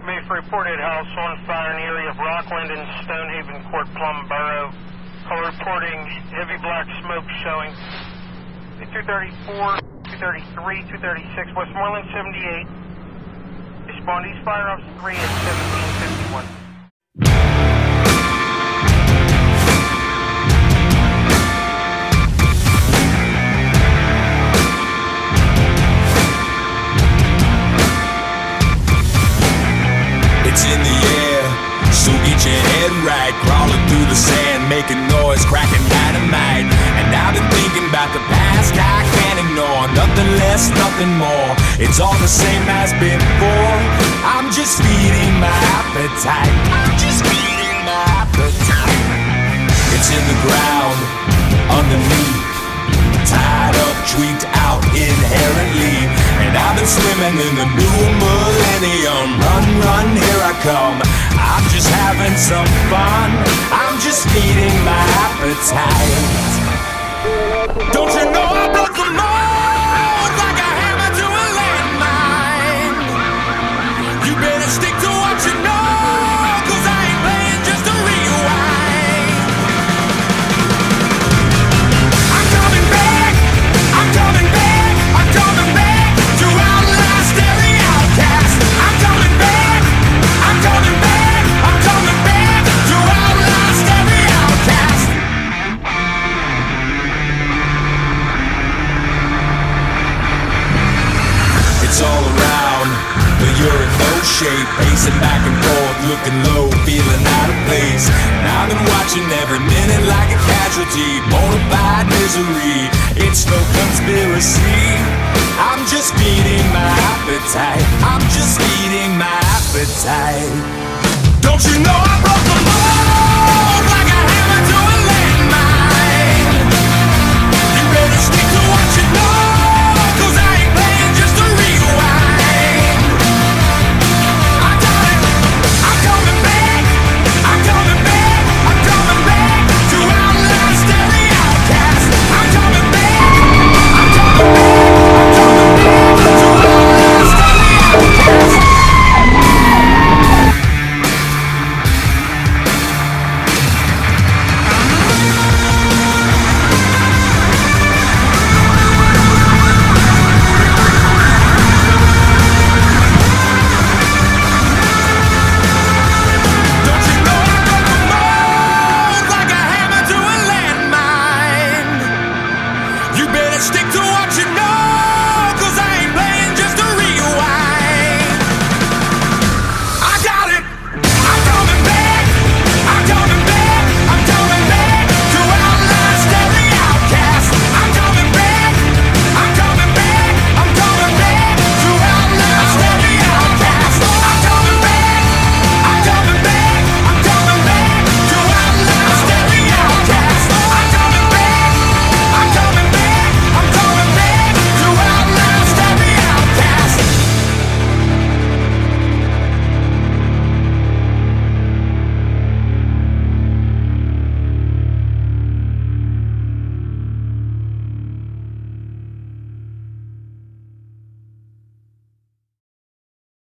May for reported house on fire in the area of Rockland and Stonehaven Court, Plum Borough. Call reporting heavy black smoke showing. 234, 233, 236, Westmoreland 78. Respond East Fire Officer 3 at 1751. It's in the air, so get your head right. Crawling through the sand, making noise, cracking dynamite. And I've been thinking about the past, I can't ignore. Nothing less, nothing more. It's all the same as before. I'm just feeding my appetite. I'm just feeding my appetite. It's in the ground, underneath, tied up, tweaked out inherently. And I've been swimming in the new millennium. Run, run, here I come. I'm just having some fun. I'm just feeding my appetite. Don't you know I broke the mold like a hammer to a landmine? You better stick to what you know, 'cause I ain't playing just to rewind. I'm coming back, I'm coming back, I'm coming back to outlast every outcast. I'm coming back, I'm coming back, I'm coming back to outlast every outcast. It's all around, but you're in no shape. Pacing back and forth, looking low, feeling out of place. And I've been watching every minute like a casualty. Bonafide misery, it's no conspiracy. I'm just feeding my appetite. I'm just feeding my appetite. Don't you know I broke the law?